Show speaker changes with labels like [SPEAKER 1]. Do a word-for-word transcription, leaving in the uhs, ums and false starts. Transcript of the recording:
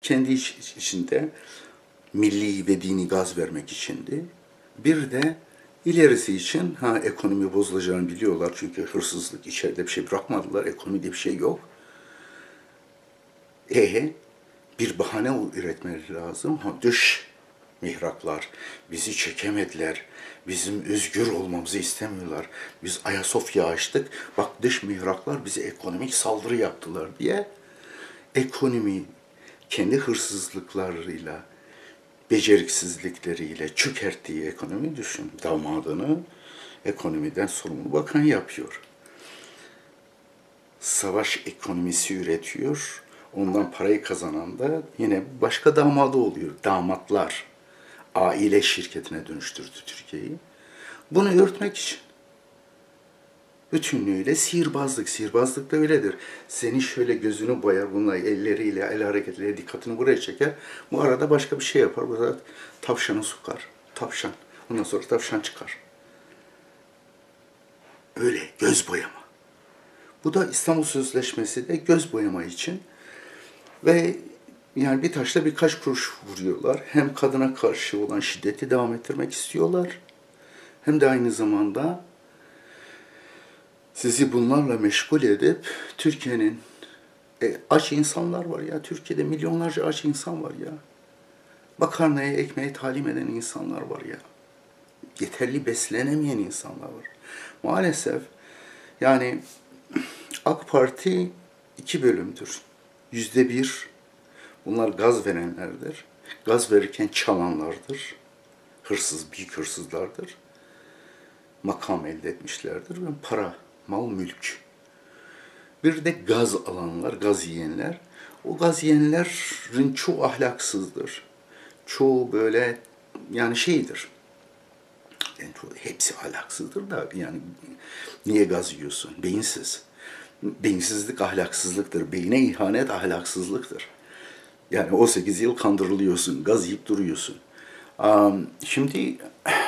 [SPEAKER 1] kendi iç- içinde milli ve dini gaz vermek içindi. Bir de ilerisi için ha ekonomi bozulacağını biliyorlar çünkü hırsızlık içeride bir şey bırakmadılar, ekonomide bir şey yok. E bir bahane üretmeleri lazım. Ha, dış mihraklar bizi çekemediler. Bizim özgür olmamızı istemiyorlar. Biz Ayasofya açtık. Bak dış mihraklar bize ekonomik saldırı yaptılar diye ekonomi kendi hırsızlıklarıyla, beceriksizlikleriyle çökerttiği ekonomi düşün. Damadını ekonomiden sorumlu bakan yapıyor. Savaş ekonomisi üretiyor. Ondan parayı kazanan da yine başka damadı oluyor. Damatlar aile şirketine dönüştürdü Türkiye'yi. Bunu örtmek için bütünlüğüyle sihirbazlık. Sihirbazlık da öyledir. Seni şöyle gözünü boyar bununla elleriyle, el hareketleriyle dikkatini buraya çeker. Bu arada başka bir şey yapar. Bu arada tavşanı sokar. Tavşan. Ondan sonra tavşan çıkar. Öyle göz boyama. Bu da İstanbul Sözleşmesi de göz boyama için ve yani bir taşla birkaç kuruş vuruyorlar. Hem kadına karşı olan şiddeti devam ettirmek istiyorlar. Hem de aynı zamanda sizi bunlarla meşgul edip Türkiye'nin e, aç insanlar var ya. Türkiye'de milyonlarca aç insan var ya. Makarnaya, ekmeğe talim eden insanlar var ya. Yeterli beslenemeyen insanlar var. Maalesef yani AK Parti iki bölümdür. Yüzde bir bunlar gaz verenlerdir. Gaz verirken çalanlardır. Hırsız, büyük hırsızlardır. Makam elde etmişlerdir ve para, mal, mülk. Bir de gaz alanlar, gaz yiyenler. O gaz yiyenlerin çoğu ahlaksızdır. Çoğu böyle yani şeydir. Yani hepsi ahlaksızdır da yani niye gaz yiyorsun? Beyinsiz. Beyinsizlik ahlaksızlıktır. Beyine ihanet ahlaksızlıktır. Yani on sekiz yıl kandırılıyorsun, gaz yiyip duruyorsun. Şimdi